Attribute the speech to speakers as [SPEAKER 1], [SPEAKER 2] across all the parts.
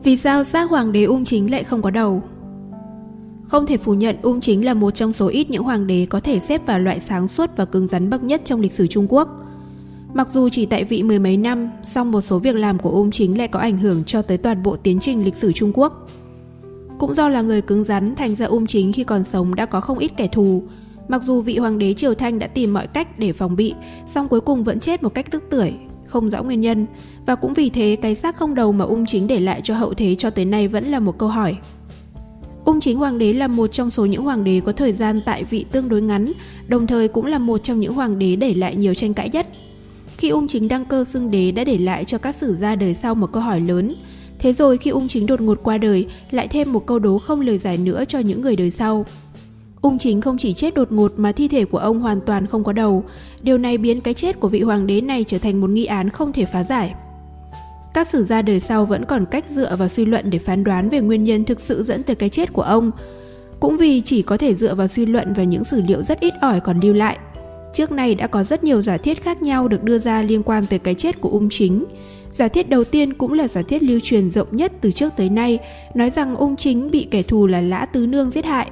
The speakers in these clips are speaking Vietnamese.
[SPEAKER 1] Vì sao xác hoàng đế Ung Chính lại không có đầu? Không thể phủ nhận Ung Chính là một trong số ít những hoàng đế có thể xếp vào loại sáng suốt và cứng rắn bậc nhất trong lịch sử Trung Quốc. Mặc dù chỉ tại vị mười mấy năm, song một số việc làm của Ung Chính lại có ảnh hưởng cho tới toàn bộ tiến trình lịch sử Trung Quốc. Cũng do là người cứng rắn, thành ra Ung Chính khi còn sống đã có không ít kẻ thù. Mặc dù vị hoàng đế Triều Thanh đã tìm mọi cách để phòng bị, song cuối cùng vẫn chết một cách tức tưởi, không rõ nguyên nhân. Và cũng vì thế, cái xác không đầu mà Ung Chính để lại cho hậu thế cho tới nay vẫn là một câu hỏi. Ung Chính hoàng đế là một trong số những hoàng đế có thời gian tại vị tương đối ngắn, đồng thời cũng là một trong những hoàng đế để lại nhiều tranh cãi nhất. Khi Ung Chính đăng cơ xưng đế đã để lại cho các sử gia đời sau một câu hỏi lớn. Thế rồi khi Ung Chính đột ngột qua đời, lại thêm một câu đố không lời giải nữa cho những người đời sau. Ung Chính không chỉ chết đột ngột mà thi thể của ông hoàn toàn không có đầu. Điều này biến cái chết của vị hoàng đế này trở thành một nghi án không thể phá giải. Các sử gia đời sau vẫn còn cách dựa vào suy luận để phán đoán về nguyên nhân thực sự dẫn tới cái chết của ông. Cũng vì chỉ có thể dựa vào suy luận và những sử liệu rất ít ỏi còn lưu lại. Trước nay đã có rất nhiều giả thiết khác nhau được đưa ra liên quan tới cái chết của Ung Chính. Giả thiết đầu tiên cũng là giả thiết lưu truyền rộng nhất từ trước tới nay, nói rằng Ung Chính bị kẻ thù là Lã Tứ Nương giết hại.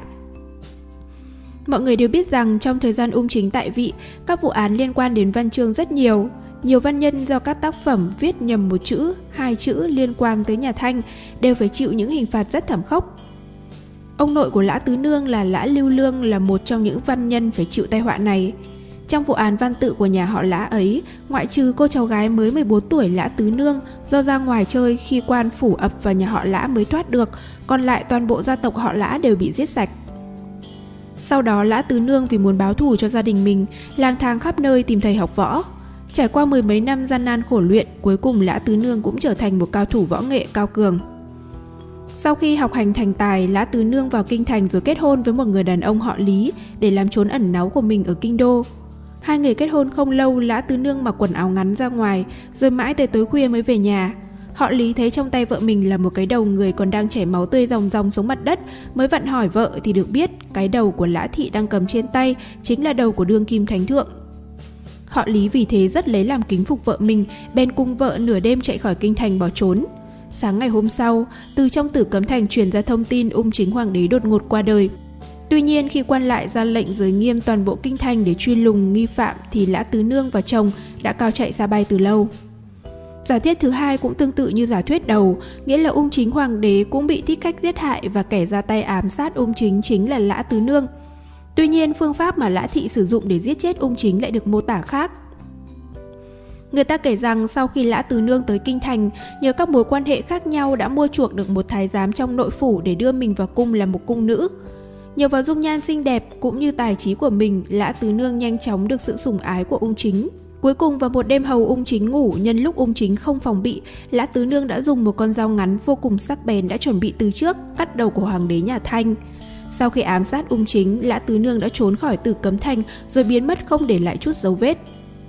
[SPEAKER 1] Mọi người đều biết rằng trong thời gian Ung Chính tại vị, các vụ án liên quan đến văn chương rất nhiều. Nhiều văn nhân do các tác phẩm viết nhầm một chữ, hai chữ liên quan tới nhà Thanh đều phải chịu những hình phạt rất thảm khốc. Ông nội của Lã Tứ Nương là Lã Lưu Lương là một trong những văn nhân phải chịu tai họa này. Trong vụ án văn tự của nhà họ Lã ấy, ngoại trừ cô cháu gái mới 14 tuổi Lã Tứ Nương do ra ngoài chơi khi quan phủ ập vào nhà họ Lã mới thoát được, còn lại toàn bộ gia tộc họ Lã đều bị giết sạch. Sau đó Lã Tứ Nương vì muốn báo thù cho gia đình mình, lang thang khắp nơi tìm thầy học võ. Trải qua mười mấy năm gian nan khổ luyện, cuối cùng Lã Tứ Nương cũng trở thành một cao thủ võ nghệ cao cường. Sau khi học hành thành tài, Lã Tứ Nương vào kinh thành rồi kết hôn với một người đàn ông họ Lý để làm chốn ẩn náu của mình ở kinh đô. Hai người kết hôn không lâu, Lã Tứ Nương mặc quần áo ngắn ra ngoài, rồi mãi tới tối khuya mới về nhà. Họ Lý thấy trong tay vợ mình là một cái đầu người còn đang chảy máu tươi ròng ròng xuống mặt đất, mới vặn hỏi vợ thì được biết cái đầu của Lã Thị đang cầm trên tay chính là đầu của đương kim thánh thượng. Họ Lý vì thế rất lấy làm kính phục vợ mình, bèn cùng vợ nửa đêm chạy khỏi kinh thành bỏ trốn. Sáng ngày hôm sau, từ trong Tử Cấm Thành truyền ra thông tin Ung Chính hoàng đế đột ngột qua đời. Tuy nhiên khi quan lại ra lệnh giới nghiêm toàn bộ kinh thành để truy lùng nghi phạm thì Lã Tứ Nương và chồng đã cao chạy xa bay từ lâu. Giả thiết thứ hai cũng tương tự như giả thuyết đầu, nghĩa là Ung Chính hoàng đế cũng bị thích khách giết hại và kẻ ra tay ám sát Ung Chính chính là Lã Tứ Nương. Tuy nhiên phương pháp mà Lã Thị sử dụng để giết chết Ung Chính lại được mô tả khác. Người ta kể rằng sau khi Lã Tứ Nương tới kinh thành, nhờ các mối quan hệ khác nhau đã mua chuộc được một thái giám trong nội phủ để đưa mình vào cung làm một cung nữ. Nhờ vào dung nhan xinh đẹp cũng như tài trí của mình, Lã Tứ Nương nhanh chóng được sự sủng ái của Ung Chính. Cuối cùng vào một đêm hầu Ung Chính ngủ, nhân lúc Ung Chính không phòng bị, Lã Tứ Nương đã dùng một con dao ngắn vô cùng sắc bén đã chuẩn bị từ trước, cắt đầu của hoàng đế nhà Thanh. Sau khi ám sát Ung Chính, Lã Tứ Nương đã trốn khỏi Tử Cấm Thành rồi biến mất không để lại chút dấu vết.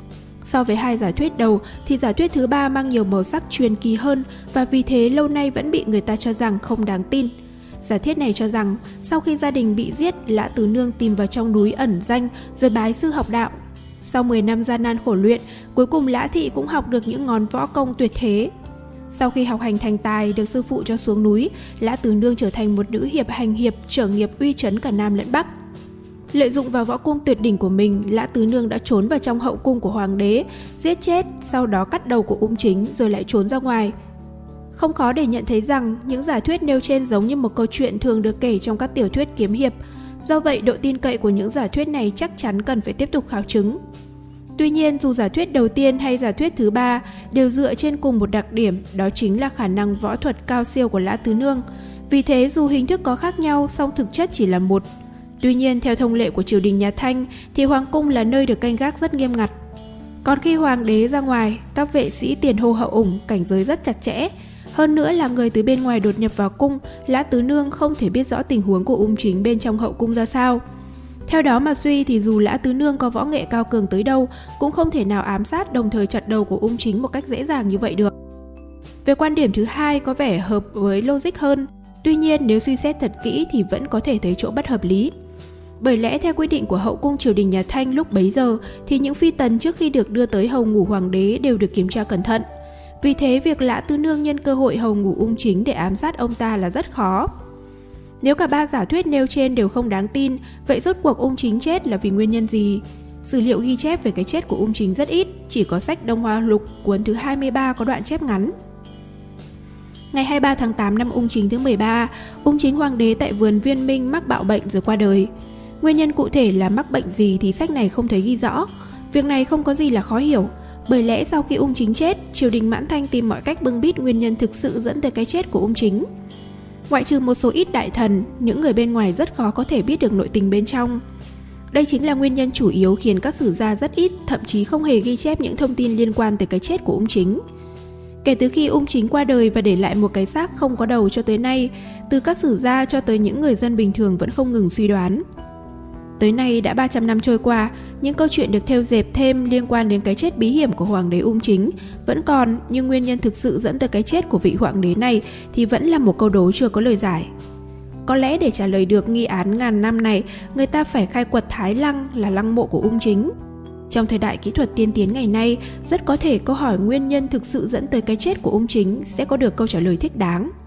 [SPEAKER 1] So với hai giả thuyết đầu thì giả thuyết thứ ba mang nhiều màu sắc truyền kỳ hơn và vì thế lâu nay vẫn bị người ta cho rằng không đáng tin. Giả thiết này cho rằng sau khi gia đình bị giết, Lã Tứ Nương tìm vào trong núi ẩn danh rồi bái sư học đạo. Sau 10 năm gian nan khổ luyện, cuối cùng Lã Thị cũng học được những ngón võ công tuyệt thế. Sau khi học hành thành tài, được sư phụ cho xuống núi, Lã Tứ Nương trở thành một nữ hiệp hành hiệp trở nghiệp uy chấn cả Nam lẫn Bắc. Lợi dụng vào võ công tuyệt đỉnh của mình, Lã Tứ Nương đã trốn vào trong hậu cung của hoàng đế, giết chết, sau đó cắt đầu của Ung Chính rồi lại trốn ra ngoài. Không khó để nhận thấy rằng những giả thuyết nêu trên giống như một câu chuyện thường được kể trong các tiểu thuyết kiếm hiệp. Do vậy, độ tin cậy của những giả thuyết này chắc chắn cần phải tiếp tục khảo chứng. Tuy nhiên, dù giả thuyết đầu tiên hay giả thuyết thứ ba đều dựa trên cùng một đặc điểm, đó chính là khả năng võ thuật cao siêu của Lã Tứ Nương. Vì thế, dù hình thức có khác nhau, song thực chất chỉ là một. Tuy nhiên, theo thông lệ của triều đình nhà Thanh, thì hoàng cung là nơi được canh gác rất nghiêm ngặt. Còn khi hoàng đế ra ngoài, các vệ sĩ tiền hô hậu ủng, cảnh giới rất chặt chẽ. Hơn nữa là người từ bên ngoài đột nhập vào cung, Lã Tứ Nương không thể biết rõ tình huống của Ung Chính bên trong hậu cung ra sao. Theo đó mà suy thì dù Lã Tứ Nương có võ nghệ cao cường tới đâu, cũng không thể nào ám sát đồng thời chặt đầu của Ung Chính một cách dễ dàng như vậy được. Về quan điểm thứ hai có vẻ hợp với logic hơn, tuy nhiên nếu suy xét thật kỹ thì vẫn có thể thấy chỗ bất hợp lý. Bởi lẽ theo quy định của hậu cung triều đình nhà Thanh lúc bấy giờ thì những phi tần trước khi được đưa tới hầu ngủ hoàng đế đều được kiểm tra cẩn thận. Vì thế việc Lã Tư Nương nhân cơ hội hầu ngủ Ung Chính để ám sát ông ta là rất khó. Nếu cả ba giả thuyết nêu trên đều không đáng tin, vậy rốt cuộc Ung Chính chết là vì nguyên nhân gì? Sử liệu ghi chép về cái chết của Ung Chính rất ít, chỉ có sách Đông Hoa Lục cuốn thứ 23 có đoạn chép ngắn. Ngày 23 tháng 8 năm Ung Chính thứ 13, Ung Chính hoàng đế tại vườn Viên Minh mắc bạo bệnh rồi qua đời. Nguyên nhân cụ thể là mắc bệnh gì thì sách này không thấy ghi rõ. Việc này không có gì là khó hiểu, bởi lẽ sau khi Ung Chính chết, triều đình Mãn Thanh tìm mọi cách bưng bít nguyên nhân thực sự dẫn tới cái chết của Ung Chính. Ngoại trừ một số ít đại thần, những người bên ngoài rất khó có thể biết được nội tình bên trong. Đây chính là nguyên nhân chủ yếu khiến các sử gia rất ít, thậm chí không hề ghi chép những thông tin liên quan tới cái chết của Ung Chính. Kể từ khi Ung Chính qua đời và để lại một cái xác không có đầu cho tới nay, từ các sử gia cho tới những người dân bình thường vẫn không ngừng suy đoán. Tới nay đã 300 năm trôi qua, những câu chuyện được thêu dệt thêm liên quan đến cái chết bí hiểm của hoàng đế Ung Chính vẫn còn, nhưng nguyên nhân thực sự dẫn tới cái chết của vị hoàng đế này thì vẫn là một câu đố chưa có lời giải. Có lẽ để trả lời được nghi án ngàn năm này, người ta phải khai quật Thái Lăng là lăng mộ của Ung Chính. Trong thời đại kỹ thuật tiên tiến ngày nay, rất có thể câu hỏi nguyên nhân thực sự dẫn tới cái chết của Ung Chính sẽ có được câu trả lời thích đáng.